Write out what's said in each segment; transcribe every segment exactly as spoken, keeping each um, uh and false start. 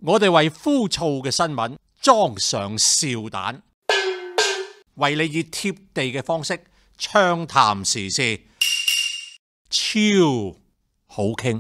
我哋為枯燥嘅新聞裝上笑彈，為你以貼地嘅方式暢談時事，超好傾。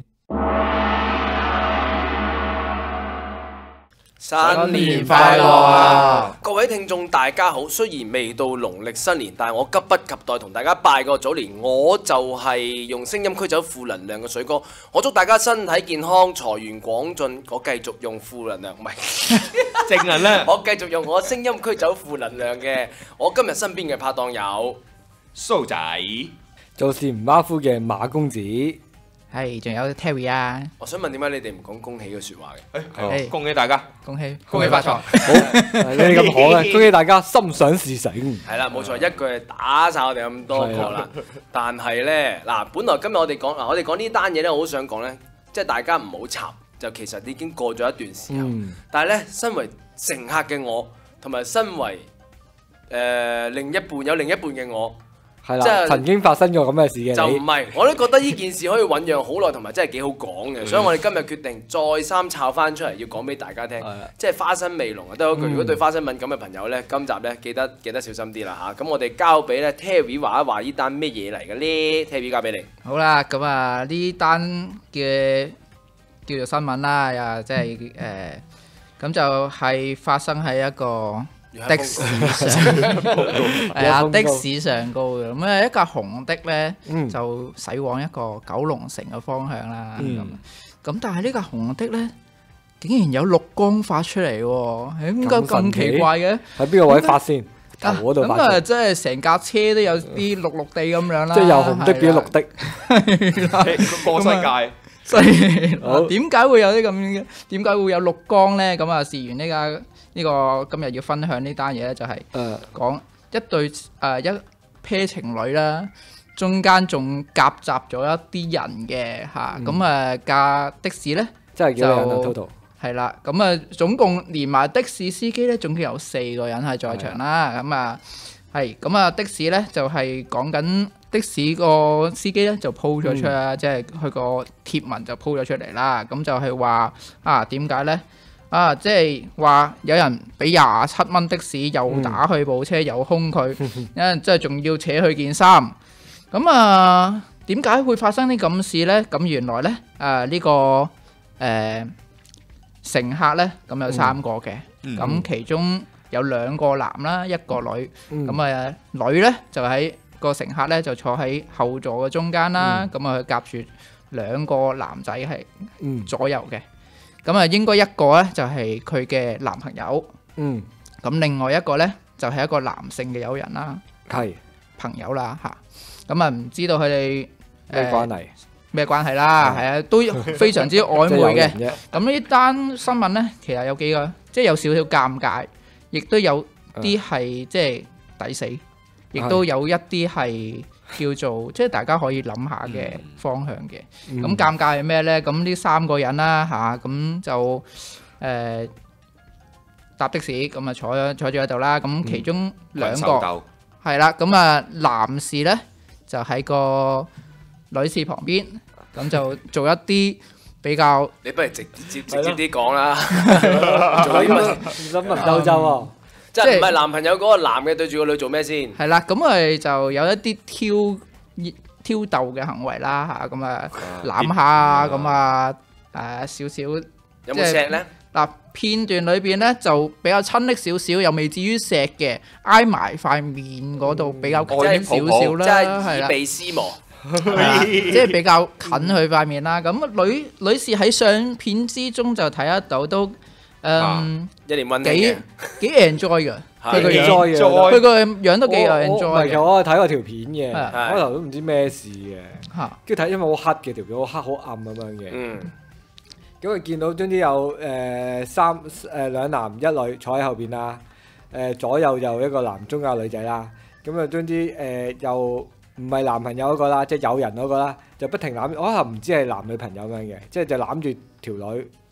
新年快樂啊！各位聽眾大家好，雖然未到農曆新年，但係我急不及待同大家拜個早年。我就係用聲音驅走負能量嘅水哥，我祝大家身體健康、財源廣進。我繼續用負能量，唔係正能量。 我繼續用我聲音驅走負能量嘅。我今日身邊嘅拍檔有蘇仔， 做事唔馬虎嘅馬公子。 係，仲有 Terry 啊！ 我想問點解你哋唔講恭喜嘅説話嘅？ 誒，恭喜大家， 恭喜恭喜發財！ 好，你哋咁好嘅，恭喜大家心想事成。 係啦，冇錯，一句係打晒我哋咁多個啦。但係咧，嗱，本來今日我哋講嗱，我哋講呢單嘢咧，我好想講咧，即係大家唔好插，就其實已經過咗一段時候。嗯、但係咧，身為乘客嘅我，同埋身為誒、呃、另一半有另一半嘅我。 係啦，曾經發生過咁嘅事嘅， 就唔係，我都覺得呢件事可以醖釀好耐，同埋真係幾好講嘅，所以我哋今日決定再三抄翻出嚟，要講俾大家聽，即係花生味濃啊！都係嗰句，如果對花生敏感嘅朋友呢，今集呢記得記得小心啲啦嚇。咁我哋交俾咧 Terry 話一話呢單咩嘢嚟嘅呢 Terry 交俾你。 好啦，咁啊呢單嘅叫做新聞啦，又即係誒，咁就係發生喺一個的士上，係啊的士上高嘅，咁啊一架紅的咧就駛往一個九龍城嘅方向啦，咁咁但係呢架紅的咧竟然有綠光發出嚟喎，點解咁奇怪嘅？ 喺邊個位發先？頭嗰度發。 咁啊，即係成架車都有啲綠綠地咁樣啦， 即係由紅的變綠的， 過世界。 所以點解會有啲咁嘅？點解會有綠光咧？咁啊，事緣呢架。呢個今日要分享呢單嘢咧，就係講一對誒、呃、一 pair 情侶啦，中間仲夾雜咗一啲人嘅嚇，咁誒架的士咧， 真係幾多人啊 total？ 係啦，咁啊總共連埋的士司機咧，總共有四個人係在場啦，咁啊係，咁啊的士咧就係講緊的士個司機咧就 po 咗出啊，即係佢個貼文就 po 咗出嚟啦，咁就係話啊點解咧？啊，即係話有人俾廿七蚊的士，又打去部車，又兇佢，因即係仲要扯去件衫。咁啊，點解會發生啲咁事呢？咁原來呢，誒、呃、呢、呢個誒、呃、乘客呢，咁有三個嘅，咁、嗯、其中有兩個男啦，一個女。咁啊、嗯，女呢，就喺個乘客呢，就坐喺後座嘅中間啦。咁啊、嗯，夾住兩個男仔係左右嘅。咁啊，應該一個咧就係佢嘅男朋友，嗯，咁另外一個咧就係一個男性嘅友人啦，係朋友啦嚇，咁啊唔知道佢哋咩關係咩關係啦，係啊，都非常之曖昧嘅。咁呢單新聞咧，其實有幾個，即係有少少尷尬，亦都有啲係即係抵死，亦都有一啲係叫做即係大家可以諗下嘅方向嘅，咁、嗯、尷尬係咩呢？咁呢三個人啦嚇，咁、啊、就誒搭、呃、的士，咁啊坐咗坐住喺度啦。咁其中兩個係啦，咁啊男士呢，就喺個女士旁邊，咁就做一啲比較， 你不如直接直接啲講啦， 做啲乜新聞周周喎。 即係唔係男朋友嗰個男嘅對住個女做咩先？ 係啦，咁佢就有一啲挑挑逗嘅行為啦嚇，咁啊攬下咁啊誒少少， 有冇錫咧？ 嗱片段裏邊咧就比較親昵少少，又未至於錫嘅，挨埋塊面嗰度比較近少少啦，係啦， 鼻絲磨， 即係比較近佢塊面啦。咁女女士喺相片之中就睇得到都。嗯， 一年溫馨嘅， 幾 enjoy 嘅， 佢個樣， 佢個樣都幾 enjoy 嘅。 唔係，我睇過條片嘅，開頭都唔知咩事嘅，跟住睇因為好黑嘅條片，好黑好暗咁樣嘅。嗯，咁佢見到總之有誒三誒兩男一女坐喺後邊啦，誒左右就一個男中有女仔啦。咁啊總之誒又唔係男朋友嗰個啦，即係友人嗰個啦，就不停攬，我可能唔知係男女朋友咁樣嘅，即係就攬住條女。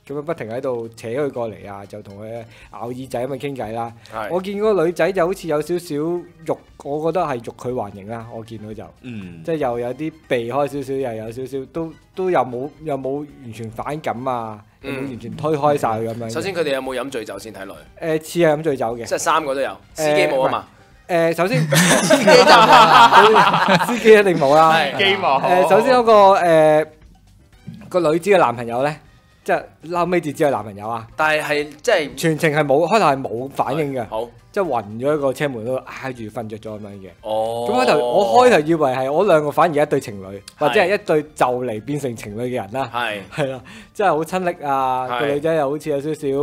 咁樣不停喺度扯佢過嚟啊，就同佢咬耳仔咁樣傾偈啦。我見嗰個女仔就好似有少少欲，我覺得係欲拒還迎啦。我見到就，嗯、即係又有啲避開少少，又有少少都都又冇又冇完全反感啊，又冇完全推開晒佢咁樣。 首先佢哋有冇飲醉酒先睇落去？ 誒似係飲醉酒嘅， 即係三個都有，司機冇啊嘛。 誒首先司機就冇，司機一定冇啦。 機冇。 誒首先嗰個誒個女子嘅男朋友咧。即係後尾至知係男朋友啊！ 但係係即係全程係冇開頭係冇反應嘅， 好即係暈咗喺個車門度挨住瞓着咗咁樣嘅。 哦， 咁開頭我開頭以為係我兩個反而一對情侶，或者係一對就嚟變成情侶嘅人啦。係係啦，真係好親昵啊！個女仔又好似有少少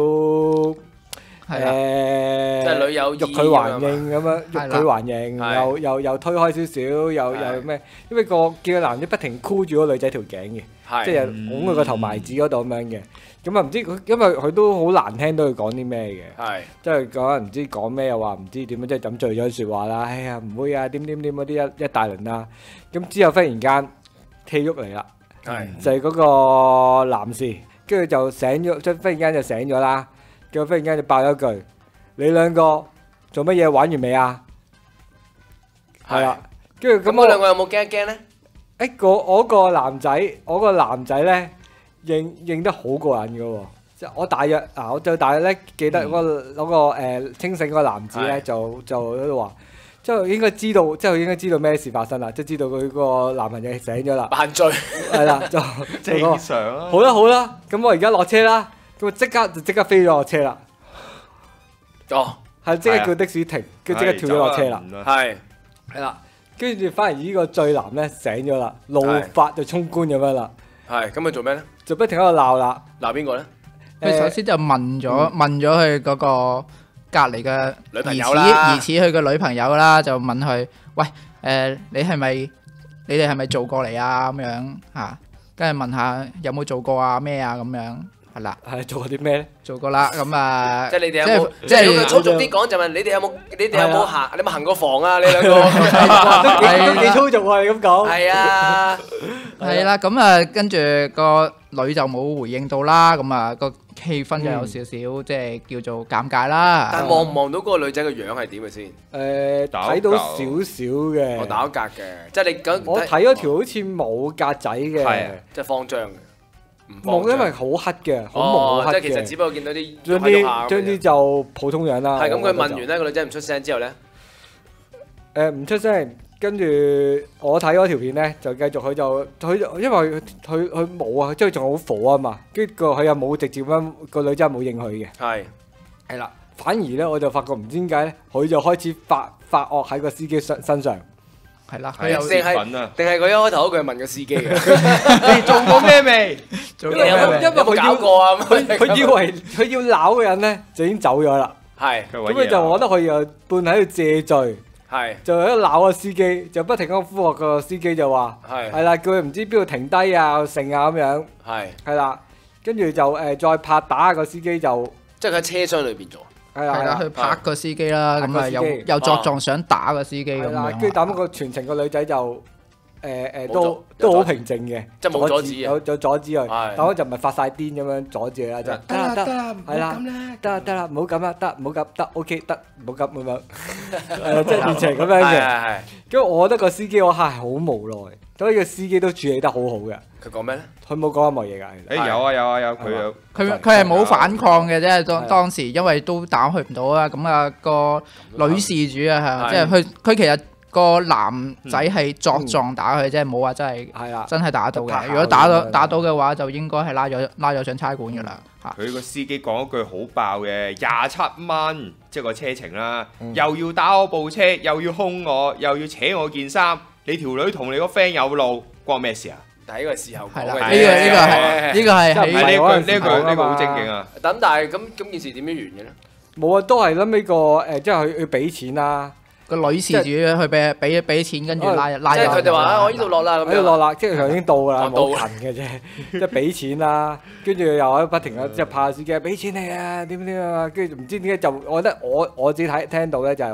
誒， 即係女友欲拒還迎咁樣，欲拒還迎，又又又推開少少，又又咩？因為個見個男仔不停箍住個女仔條頸嘅。即係拱佢個頭埋子嗰度咁樣嘅，咁啊唔知佢，因為佢都好難聽到佢講啲咩嘅，係即係講唔知講咩又話唔知點樣，即係飲醉咗説話啦，哎呀唔會啊點點點嗰啲一一大輪啦，咁之後忽然間踢喐嚟啦，係就係嗰個男士，跟住就醒咗，即係忽然間就醒咗啦，跟住忽然間就爆咗句：你兩個做乜嘢玩完未啊？係啦，跟住咁我兩個有冇驚一驚咧？ 誒個我個男仔，我個男仔咧認認得好過癮嘅喎，即係我大約啊，我就大約咧記得嗰個嗰個誒清醒嗰個男子咧，就就喺度話，即係應該知道，即係應該知道咩事發生啦，即係知道佢個男朋友醒咗啦， 扮醉係啦，就正常啊。 好啦好啦，咁我而家落車啦，咁我即刻就即刻飛咗落車啦。 哦， 係即刻叫的士停，跟住即刻跳咗落車啦。 係係啦。跟住反而呢個醉男咧醒咗啦，怒髮就衝冠咁樣啦。 係，咁佢做咩咧？ 就不停喺度鬧啦。 鬧邊個咧？ 佢首先就問咗問咗佢嗰個隔離嘅女朋疑友啦， 疑似佢嘅女朋友啦，就問佢：喂，誒你係咪你哋係咪做過嚟啊？咁樣嚇，跟住問下有冇做過啊？咩啊？咁樣係啦。 係做過啲咩咧？做過啦，咁啊， 即係你哋有冇？即係用粗俗啲講就問你哋有冇？你哋有冇行？你有冇行過房啊？你兩個都幾粗俗啊！你咁講。 係啊， 係啦，咁啊，跟住個女就冇回應到啦，咁啊個氣氛就有少少即係叫做尷尬啦。 但望唔望到嗰個女仔嘅樣係點嘅先？ 誒，睇到少少嘅。 我打格嘅，即係你咁。 我睇嗰條好似冇格仔嘅， 即係慌張嘅。 冇，因為好黑嘅，好朦好黑嘅。 即係其實只不過見到啲將啲將啲就普通樣啦。 係咁，佢問完咧，個女仔唔出聲之後咧， 誒唔出聲，跟住我睇嗰條片咧，就繼續佢就佢因為佢佢冇啊，即係仲好火啊嘛。跟住佢又冇直接咁個女仔冇應佢嘅。係係啦，反而咧我就發覺唔知點解咧，佢就開始發發惡喺個司機身身上。 係啦， 佢又定係定係佢一開頭嗰句問個司機嘅， 你做過咩未？ 因為因為佢搞過啊， 佢佢以為佢要鬧嘅人咧就已經走咗啦。係，咁佢就我覺得佢又半喺度借罪，係就喺度鬧個司機，就不停咁呼喝個司機就話係係啦，叫佢唔知邊度停低啊、剩啊咁樣，係係啦，跟住就誒再拍打個司機就即係佢喺車廂裏邊做。 係啦，去拍個司機啦，咁啊又又作狀想打個司機咁樣。 跟住打個全程個女仔就誒誒都都好平靜嘅， 即係冇阻止， 有有阻止佢。但我就唔係發晒癲咁樣阻住佢啦，就得啦得啦，係啦，得啦得啦，唔好咁啦，得唔好咁得 OK 得，唔好咁咁樣，誒即係變成咁樣嘅。跟住我覺得個司機嗰刻係好無奈，所以個司機都處理得好好嘅。 佢講咩咧？ 佢冇講任何嘢㗎。 誒有啊有啊有，佢有。 佢佢係冇反抗嘅啫，當當時因為都打佢唔到啊。咁啊個女事主啊，係即係佢佢其實個男仔係作狀打佢啫，冇話真係真係打到嘅。如果打到打到嘅話，就應該係拉咗拉咗上差館㗎啦。嚇！ 佢個司機講一句好爆嘅，廿七蚊即係個車程啦，又要打我部車，又要兇我，又要扯我件衫。你條女同你個 friend 有路，關咩事啊？ 喺個時候講嘅， 呢個呢個係呢個係喺呢句呢句呢個好正經啊！ 咁但係咁咁件事點樣完嘅咧？ 冇啊，都係諗呢個誒，即係佢佢俾錢啦。 個女事主去俾俾俾錢，跟住拉拉。 即係佢哋話啊，我呢度落啦，咁樣落啦，即係佢已經到㗎啦，冇近嘅啫，即係俾錢啦，跟住又喺不停咁即係拍司機，俾錢你啊，點點啊，跟住唔知點解就，我覺得我我自己睇聽到咧就係話，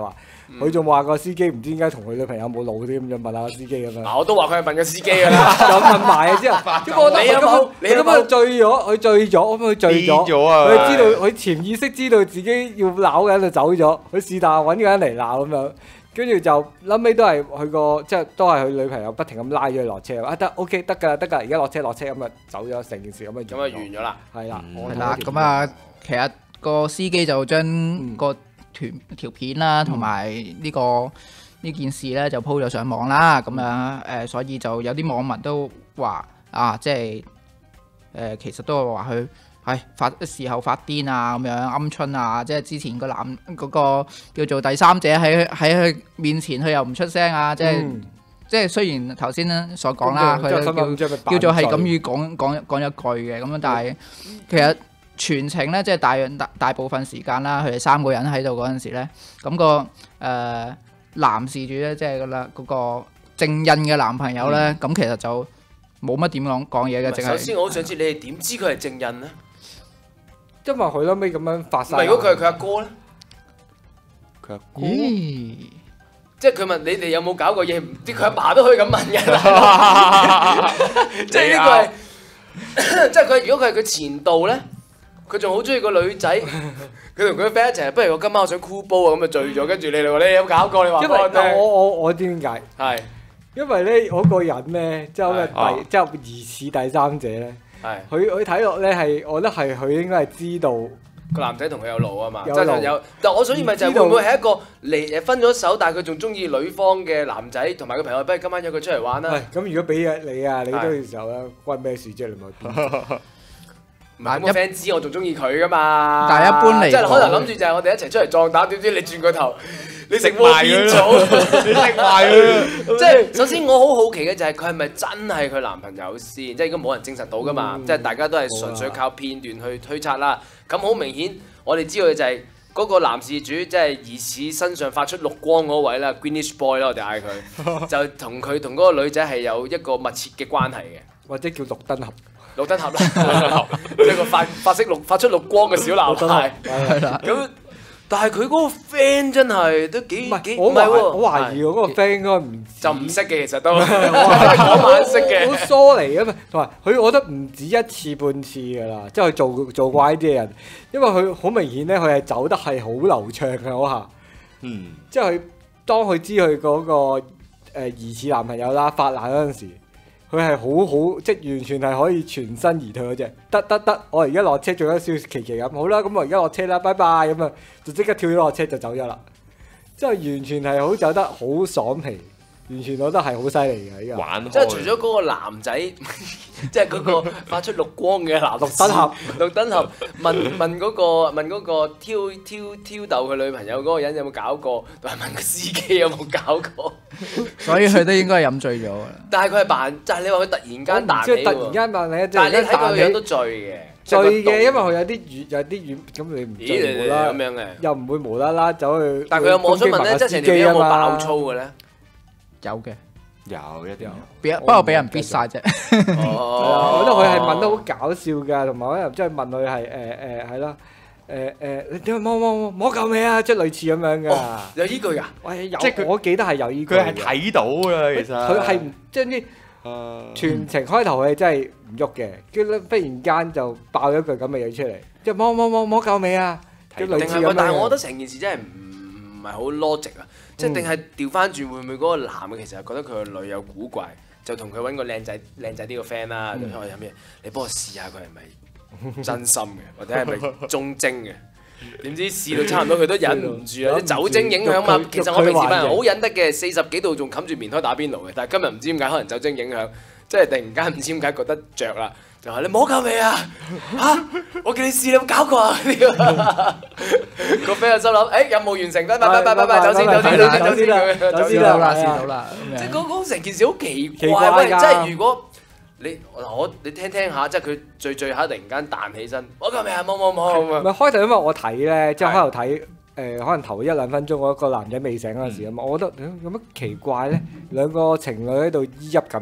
佢仲話個司機唔知點解同佢女朋友冇路啲咁，就問下個司機咁樣。 嗱，我都話佢係問個司機㗎啦， 有問埋啊之後， 你有冇？你咁啊醉咗，佢醉咗，咁佢醉咗，佢知道佢潛意識知道自己要鬧嘅人就走咗，佢是但揾個人嚟鬧咁樣。跟住就後尾都係佢個即係都係佢女朋友不停咁拉咗佢落車，啊得 OK 得㗎得㗎，而家落車落車咁啊走咗，成件事咁啊咁啊完咗啦， 係啦， 係啦，咁啊其實個司機就將個團條片啦同埋呢個呢件事咧就 po 咗上網啦，咁樣誒，所以就有啲網民都話啊，即係誒其實都係話佢。係發事後發癲啊，咁樣鵪鶉啊，即係之前個男嗰個叫做第三者喺喺佢面前，佢又唔出聲啊，即係、嗯、即係雖然頭先所講啦，佢、嗯、叫叫做係咁語講講講一句嘅咁樣，但係其實全程咧，即係大大大部分時間啦，佢哋三個人喺度嗰陣時咧，咁、那個誒、呃、男事主咧，即係嗰啦嗰個正印嘅男朋友咧，咁、嗯、其實就冇乜點講講嘢嘅，淨係首先我好想知你哋點知佢係正印咧？ 因為佢後尾咁樣發晒。 如果佢係佢阿哥咧， 佢阿哥， 咦？ 即係佢問你哋有冇搞過嘢？唔知佢阿爸都可以咁問嘅。即係呢個係，即係佢如果佢係佢前度咧，佢仲好中意個女仔，佢同佢 friend 一齊，不如我今晚我想箍煲啊，咁就醉咗，跟住你哋話你有冇搞過？你話因為我我我知點解？ 係因為咧嗰個人咧，即係第即係疑似第三者咧。係，佢佢睇落咧係，我覺得係佢應該係知道個男仔同佢有路啊嘛，即係有。但我所以咪就係會唔會係一個離誒分咗手，但係佢仲中意女方嘅男仔同埋個朋友，不如今晚約佢出嚟玩啦。 咁如果俾你啊，你嗰時候咧關咩事啫？你咪邊？ 唔係咁 friend 知我仲中意佢噶嘛？ 但係一般嚟， 即係可能諗住就係我哋一齊出嚟撞打，點知你轉個頭，你食窩邊草，你食埋佢。即係首先我好好奇嘅就係佢係咪真係佢男朋友先？即係應該冇人證實到噶嘛？即係大家都係純粹靠片段去推測啦。咁好明顯，我哋知道嘅就係嗰個男事主，即係疑似身上發出綠光嗰位啦 ，Greenish Boy 啦，我哋嗌佢，就同佢同嗰個女仔係有一個密切嘅關係嘅， 或者叫綠燈俠。 綠燈俠啦，即係個發發色綠發出綠光嘅小男孩。 係啦。 咁，但係佢嗰個 friend 真係都幾幾唔係喎。我懷疑我嗰個 friend 應該唔就唔識嘅，其實都嗰晚識嘅。 好疏離啊嘛，同埋佢我覺得唔止一次半次㗎啦，即係佢做做過呢啲嘅人，因為佢好明顯咧，佢係走得係好流暢嘅嗰下。嗯。即係佢當佢知佢嗰個誒疑似男朋友啦發難嗰陣時。佢係好好，即係完全係可以全身而退嗰隻，得得得，我而家落車做咗少少奇奇咁，好啦，咁我而家落車啦，拜拜咁啊，就即刻跳咗落車就走咗啦，即係完全係好走得好爽皮，完全我覺得係好犀利嘅依家。 玩即係除咗嗰個男仔，即係嗰個發出綠光嘅男綠燈俠， 綠燈俠問問嗰個問嗰個挑挑挑逗佢女朋友嗰個人有冇搞過，同埋問個司機有冇搞過。 所以佢都應該係飲醉咗㗎啦。 但係佢係扮，就係你話佢突然間彈起喎。 即係突然間彈起， 但係你睇佢個樣都醉嘅。 醉嘅，因為佢有啲軟，有啲軟，咁你唔醉啦。 咁樣嘅。 又唔會無啦啦走去。 但係佢有冇我想問咧，即係成條片有冇爆粗嘅咧？ 有嘅。 有一啲有。 俾不過俾人逼晒啫。 我覺得佢係問得好搞笑㗎，同埋可能即係問佢係誒誒係啦。誒誒，你點摸摸摸摸夠未啊？即係類似咁樣噶， 有依句噶。 喂，有，即係我記得係有依句。 佢係睇到㗎，其實。佢係即係啲全程開頭佢真係唔喐嘅，跟住忽然間就爆咗句咁嘅嘢出嚟，即係摸摸摸摸夠未啊？定係但係我覺得成件事真係唔唔係好 logic 啊！即係定係調翻轉會唔會嗰個男嘅其實係覺得佢個女有古怪，就同佢揾個靚仔靚仔啲個 friend 啦，就我有咩？你幫我試下佢係咪？真心嘅，或者係咪忠貞嘅？點知試到差唔多佢都忍唔住啊！啲酒精影響嘛。其實我平時份人好忍得嘅，四十幾度仲冚住棉胎打邊爐嘅。但係今日唔知點解，可能酒精影響，即係突然間唔知點解覺得着啦，就話你摸夠未啊？嚇！我叫你試，你有冇搞過啊？個 friend 就心諗，誒任務完成，拜拜拜拜拜拜，走先走先走先走先走先啦，試到啦。 即係嗰嗰成件事好奇怪喂！即係如果。你我你聽聽下，即係佢醉醉下突然間彈起身，我救命啊！冇冇冇！ 唔係開頭，因為我睇咧，即係開頭睇誒，可能頭一兩分鐘嗰個男仔未醒嗰陣時啊嘛，我覺得有乜奇怪咧？兩個情侶喺度依泣緊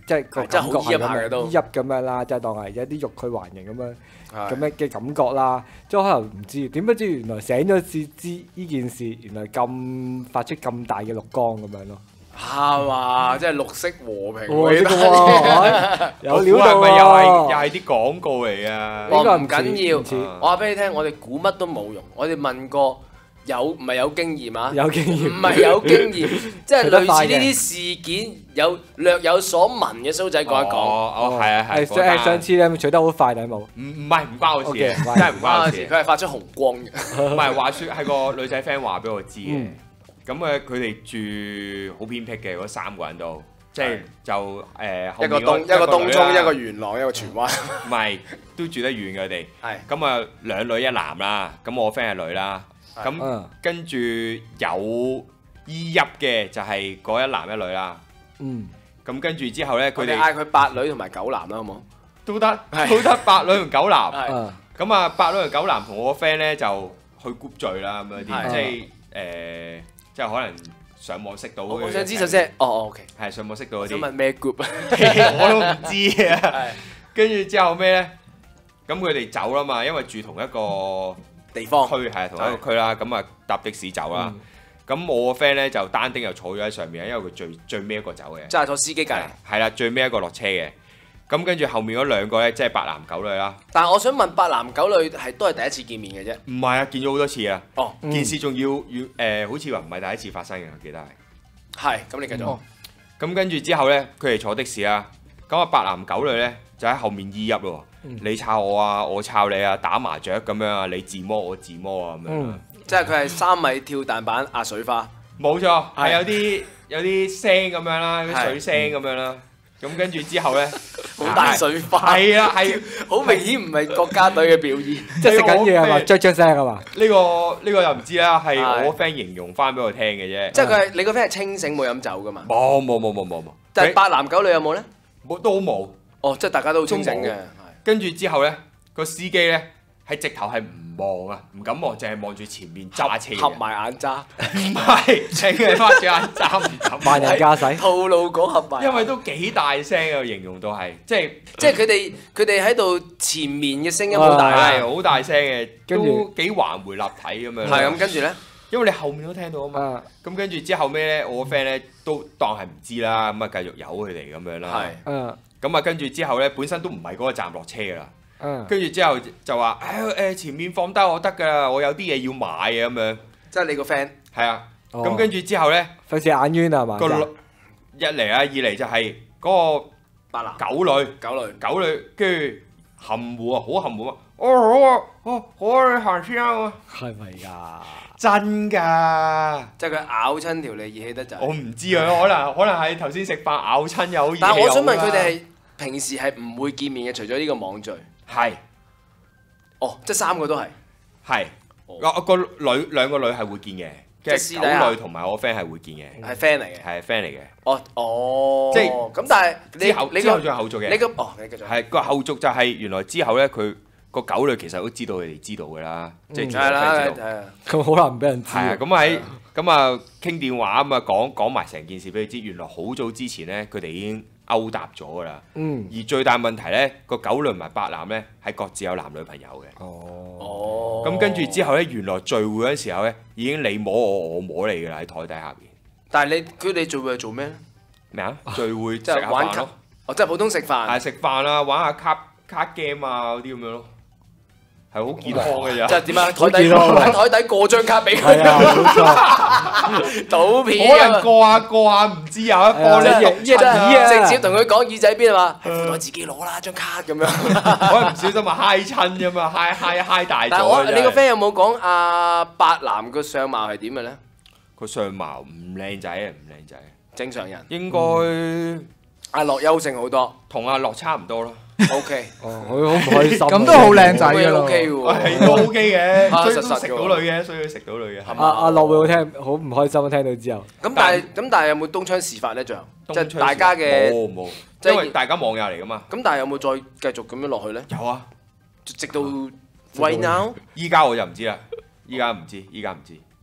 即係個感覺係咁樣， 都依泣咁樣啦，就當係有啲欲拒還迎咁樣咁樣嘅感覺啦。即係可能唔知點不知原來醒咗先知呢件事，原來咁發出咁大嘅綠光咁樣咯。 係嘛？即係綠色和平喎，有料到咪又係又係啲廣告嚟啊！ 呢個唔緊要，我話俾你聽，我哋估乜都冇用，我哋問過。有唔係有經驗啊？ 有經驗， 唔係有經驗，即係類似呢啲事件有略有所聞嘅蘇仔講一講。 哦哦，係啊係。 誒上次咧取得好快，你有冇？ 唔唔係唔關我事，真係唔關我事。 佢係發出紅光嘅。 唔係話説係個女仔 friend 話俾我知嘅。咁誒佢哋住好偏僻嘅嗰三個人都，即係就誒一個東一個東涌，一個元朗，一個荃灣。 唔係都住得遠嘅佢哋。 係。 咁啊兩女一男啦，咁我 friend 係女啦。咁跟住有依泣嘅就係嗰一男一女啦。嗯。咁跟住之後咧，佢哋嗌佢八女同埋九男啦，好冇？ 都得，都得八女同九男。係。咁啊，八女同九男同我個 friend 咧就去 group 聚啦，咁樣啲，即係誒，即係可能上網識到。 我想知首先，哦，OK， 係上網識到嗰啲。 想問咩 group 啊？ 我都唔知啊。跟住之後咩咧？咁佢哋走啦嘛，因為住同一個地方區係同一個區啦，咁啊搭的士走啦。咁我個 friend 咧就單丁又坐咗喺上面，因為佢最最尾一個走嘅。 即係坐司機隔離。係啦，最尾一個落車嘅。咁跟住後面嗰兩個咧，即係八男九女啦。 但係我想問，八男九女係都係第一次見面嘅啫。 唔係啊，見咗好多次啊。 哦， 件事仲要要誒，好似話唔係第一次發生嘅，我記得係。 係，咁你繼續。 咁跟住之後咧，佢哋坐的士啦。咁啊，八男九女咧就喺後面依泣咯。你抄我啊，我抄你啊，打麻雀咁樣啊，你自摸我自摸啊咁樣。嗯， 即係佢係三米跳彈板壓水花。 冇錯，係有啲有啲聲咁樣啦，啲水聲咁樣啦。咁跟住之後咧， 好大水花。 係啊，係好明顯唔係國家隊嘅表演， 即係食緊嘢係嘛，啜啜聲係嘛？ 呢個呢個又唔知啦，係我 friend 形容翻俾我聽嘅啫。 即係佢係你個 friend 係清醒冇飲酒噶嘛？ 冇冇冇冇冇冇。 但係八男九女有冇咧？ 冇都冇。 哦，即係大家都好清醒嘅。 跟住之後咧，個司機咧係直頭係唔望啊，唔敢望，淨係望住前面揸車， 合埋眼揸。 唔係，淨係翻住眼揸唔敢。 慢人駕駛， 套路講合埋。 因為都幾大聲啊，形容到係，即係即係佢哋佢哋喺度前面嘅聲音好大， 係好大聲嘅，都幾環迴立體咁樣。 係咁，跟住咧， 因為你後面都聽到啊嘛。咁跟住之後咩咧？我個 friend 咧都當係唔知啦，咁啊繼續由佢哋咁樣啦。係。嗯。咁啊，跟住之後咧，本身都唔係嗰個站落車噶啦。嗯。跟住之後就話：誒誒，前面放低我得㗎啦，我有啲嘢要買嘅咁樣。即係你個 friend。 係啊。咁跟住之後咧， 費事眼冤啊嘛。 個一嚟啊，二嚟就係嗰個八男九女， 九女， 九女，跟住含糊啊，好含糊啊！哦好啊，哦好啊，你行先啊！ 係咪㗎？ 真㗎！ 即係佢咬親條脷熱氣得滯。 我唔知啊，可能可能係頭先食飯咬親有熱氣。 但係我想問佢哋係平時係唔會見面嘅，除咗呢個網聚。 係。 哦，即係三個都係。 係。個個女兩個女係會見嘅。即係九女同埋我 friend 係會見嘅。 係 friend 嚟嘅。 係 friend 嚟嘅。 哦哦。 即係咁，但係你之後之後仲有後續嘅。 你咁哦，你繼續。 係個後續就係原來之後咧，佢個九女其實都知道佢哋知道㗎啦，即係係啦，係啊。 咁好難俾人知。 係啊，咁喺咁啊傾電話咁啊講講埋成件事俾佢知，原來好早之前咧，佢哋已經勾搭咗㗎啦。嗯。而最大問題咧，個九女同埋八男咧係各自有男女朋友嘅。哦。哦。咁跟住之後咧，原來聚會嗰陣時候咧，已經你摸我，我摸你㗎啦，喺台底下邊。但係你佢哋聚會係做咩咧？咩啊？聚會即係玩咯。哦，即係普通食飯。係食飯啊，玩下卡卡 game 啊嗰啲咁樣咯。係好健康嘅咋？即係點啊？台底喺台底過張卡俾佢。係啊，冇錯。賭片可能過下過下，唔知有一個咧，直接同佢講耳仔邊啊嘛，我自己攞啦張卡咁樣。可能唔小心啊嗨親啫嘛，嗨嗨嗨大咗。但係我你個 friend 有冇講阿八男個相貌係點嘅咧？個相貌唔靚仔啊，唔靚仔。正常人應該阿樂優勝好多，同阿樂差唔多咯。O K，哦，佢好唔開心。咁都好靚仔嘅 O K 喎，係都 O K 嘅，所以都食到女嘅，所以佢食到女嘅。阿阿樂會好聽，好唔開心啊！聽到之後。咁但係咁但係有冇東窗事發咧？仲有即係大家嘅冇冇，因為大家網友嚟噶嘛。咁但係有冇再繼續咁樣落去咧？有啊，直到 right now。依家我就唔知啦，依家唔知，依家唔知。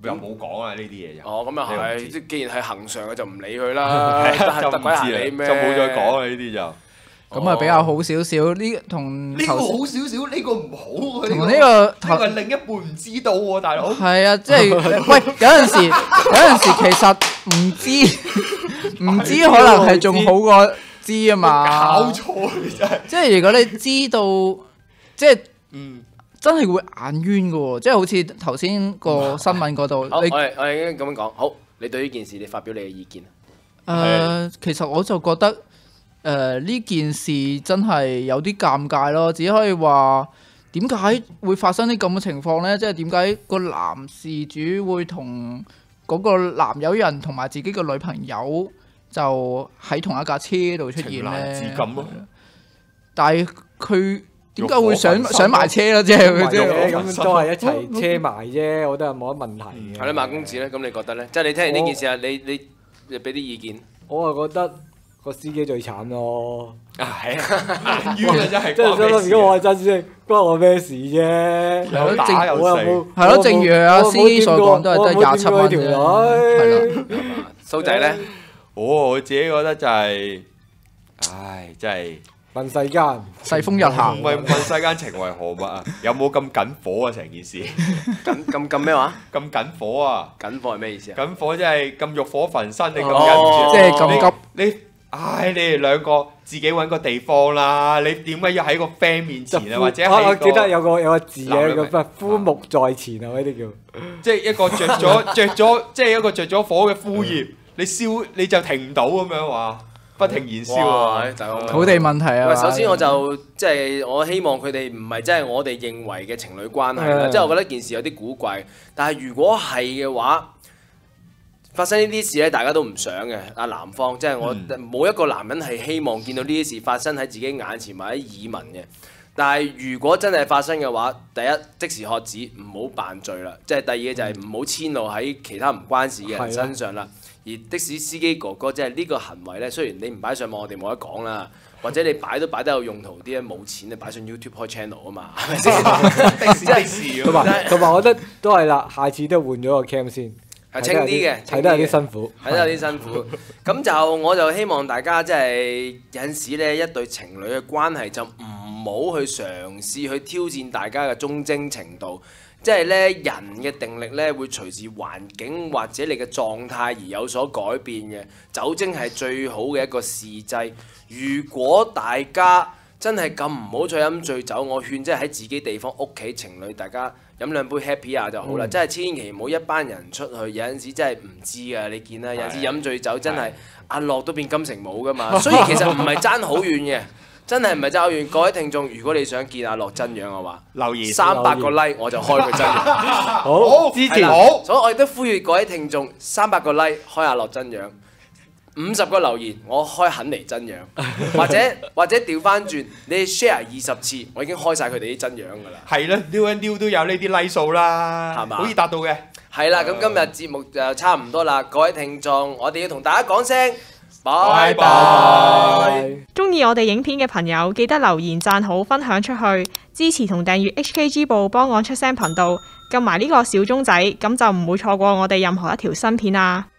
又冇講啊呢啲嘢就。 哦，咁又係，即既然係恒常嘅就唔理佢啦，得得鬼閒理咩？ 就冇再講啦呢啲就。 咁啊比較好少少，呢同呢個好少少，呢個唔好。 同呢個呢個另一半唔知道喎，大佬。 係啊，即係喂，有陣時有陣時其實唔知唔知可能係仲好過知啊嘛。 搞錯你真係。 即係如果你知道，即係嗯。真係會眼冤嘅喎，即係好似頭先個新聞嗰度。 好，你我哋我哋已經咁樣講。好，你對呢件事你發表你嘅意見。誒、 呃，其實我就覺得誒呢、呃、件事真係有啲尷尬咯，只可以話點解會發生啲咁嘅情況呢？即係點解個男事主會同嗰個男友人同埋自己個女朋友就喺同一架車度出現呢？ 情難自禁咯。 但係佢。點解會上上埋車啦？即係佢即係咁都係一齊車埋啫，我覺得係冇乜問題嘅。 係你馬公子咧，咁你覺得咧？即係你聽完呢件事啊，你你你俾啲意見。 我啊覺得個司機最慘咯。 啊係啊，冤啊真係。 即係想諗，如果我係真司機，關我咩事啫？ 有打有死。 係咯，正如阿司機所講，都係得廿七蚊啫。係啦， 蘇仔咧， 我我自己覺得就係，唉，真係。 問世間世風日下， 唔係問世間情為何物啊？有冇咁緊火啊？成件事緊咁咁咩話？ 咁緊火啊！ 緊火係咩意思啊？ 緊火即係咁欲火焚身，你咁緊住， 即係咁急。 你唉，你哋兩個自己揾個地方啦！你點解要喺個 friend 面前啊？或者喺個？ 我記得有個有個字嘅，個咩枯木在前啊？嗰啲叫即係一個着咗着咗，即係一個着咗火嘅枯葉，你燒你就停唔到咁樣話。不停燃燒啊！ 土地問題啊！ 首先我就即係我希望佢哋唔係真係我哋認為嘅情侶關係啦，即係我覺得件事有啲古怪。但係如果係嘅話，發生呢啲事咧，大家都唔想嘅。阿男方即係我冇一個男人係希望見到呢啲事發生喺自己眼前或者耳聞嘅。但係如果真係發生嘅話，第一即時喝止，唔好扮罪啦。即係第二就係唔好遷怒喺其他唔關事嘅人身上啦。而的士司機哥哥即係呢個行為咧，雖然你唔擺上網，我哋冇得講啦。或者你擺都擺得有用途啲咧，冇錢你擺上 YouTube 開 channel 啊嘛，係咪先？的士的士同埋同埋，我覺得都係啦，下次都換咗個 cam 先， 係清啲嘅， 睇得有啲辛苦， 睇得有啲辛苦。咁就我就希望大家即係有陣時咧，一對情侶嘅關係就唔好去嘗試去挑戰大家嘅忠貞程度。即係咧，人嘅定力咧會隨住環境或者你嘅狀態而有所改變嘅。酒精係最好嘅一個試劑。如果大家真係咁唔好再飲醉酒，我勸即係喺自己地方屋企情侶，大家飲兩杯 happy 下就好啦。嗯、真係千祈唔好一班人出去，有陣時真係唔知㗎。你見啦，有陣時飲醉酒真係阿樂都變金城武㗎嘛。所以其實唔係爭好遠嘅。真係唔係爭好遠，各位聽眾，如果你想見阿樂真樣嘅話， 留言三百個 like 我就開佢真樣。 好，支持好。 所以我亦都呼籲各位聽眾，三百個 like 開阿樂真樣，五十個留言我開肯尼真樣，或者或者調翻轉，你 share 二十次，我已經開晒佢哋啲真樣㗎啦。 係啦，撩一撩都有呢啲 like 數啦，係嘛？可以達到嘅。係啦，咁今日節目就差唔多啦，各位聽眾，我哋要同大家講聲。 拜拜！ 鍾意我哋影片嘅朋友，記得留言、讚好、分享出去，支持同訂閱 H K G 報幫我出聲頻道，撳埋呢個小鐘仔，咁就唔會錯過我哋任何一條新片啦。